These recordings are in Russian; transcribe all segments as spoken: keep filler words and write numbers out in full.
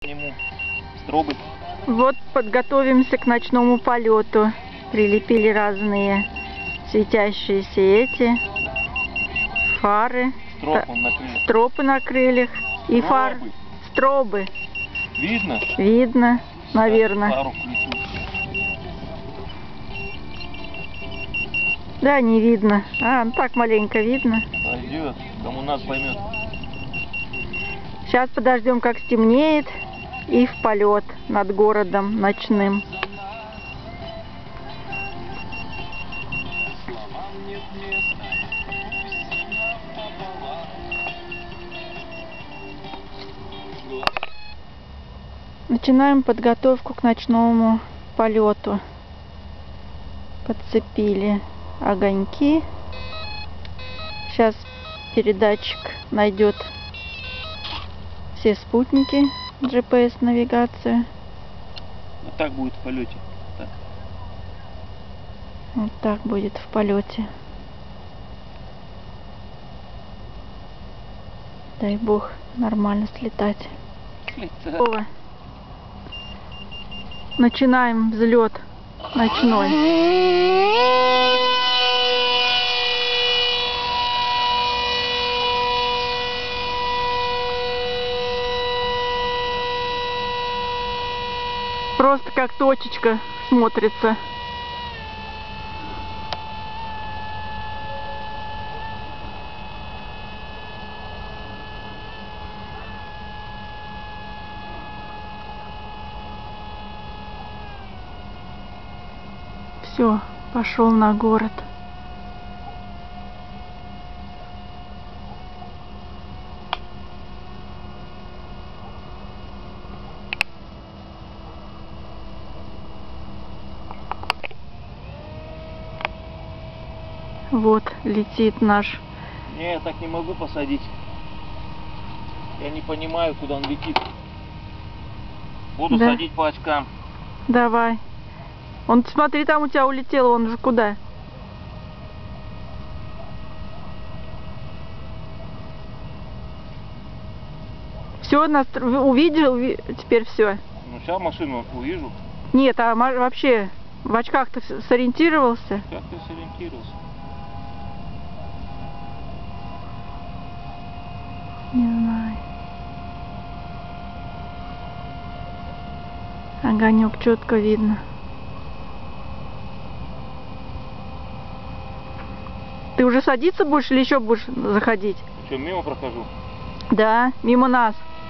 Сниму стробы. Вот подготовимся к ночному полету. Прилепили разные светящиеся эти фары, Стропы на крыльях. стропы на крыльях и Стробы. фар, стробы. Видно? Видно, наверное. Фару включу. Да, не видно. А, ну так маленько видно. Пойдет, кому нас поймет. Сейчас подождем, как стемнеет, и в полет над городом ночным. Начинаем подготовку к ночному полету. Подцепили огоньки. Сейчас передатчик найдет все спутники, джи пи эс навигацию. Вот так будет в полете. Так. Вот так будет в полете. Дай бог нормально слетать. Слетать. О, начинаем взлет ночной. Просто как точечка смотрится. Все, пошел на город. Вот летит наш. Не, я так не могу посадить. Я не понимаю, куда он летит. Буду Да. садить по очкам. Давай. Он, смотри, там у тебя улетел, он же куда? Все, нас увидел, уви... теперь все. Ну, сейчас машину увижу. Нет, а вообще в очках ты сориентировался? Как ты сориентировался? Не знаю. Огонек четко видно. Ты уже садиться будешь или еще будешь заходить? Что, мимо прохожу? Да, мимо нас.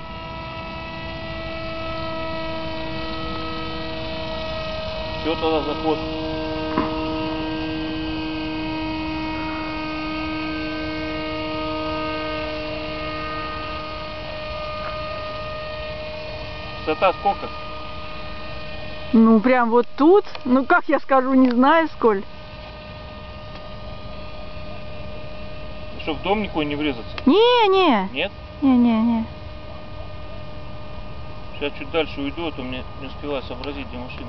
Все, тогда заход. Высота сколько? Ну, прям вот тут. Ну, как я скажу, не знаю сколь. Чтоб в дом никакой не врезаться? Не-не. Нет? Не-не-не. Сейчас чуть дальше уйду, а то мне не успеваю сообразить, где машина.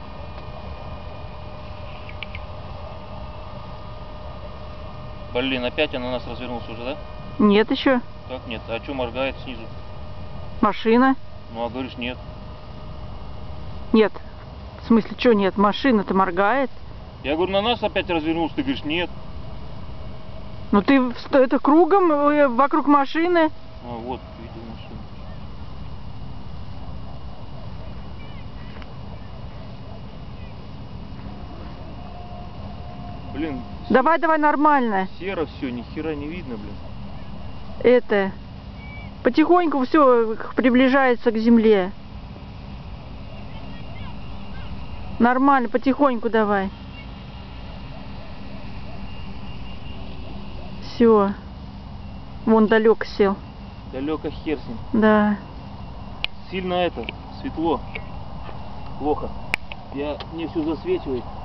Блин, опять она на нас развернулся уже, да? Нет еще. Как нет? А что моргает снизу? Машина. Ну, а говоришь, нет. Нет. В смысле, что нет? Машина-то моргает. Я говорю, на нас опять развернулся, ты говоришь, нет. Ну ты это кругом э, вокруг машины. А вот, видел машину. Блин. Давай, давай, нормально. Серо все, ни хера не видно, блин. Это потихоньку все приближается к земле. Нормально, потихоньку давай. Все. Вон далеко сел. Далеко хер с ним. Да. Сильно это, светло. Плохо. Я, мне все засвечивает.